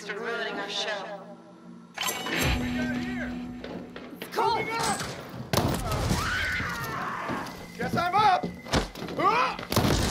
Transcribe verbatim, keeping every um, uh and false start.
for ruining our show. We got here! Coming up!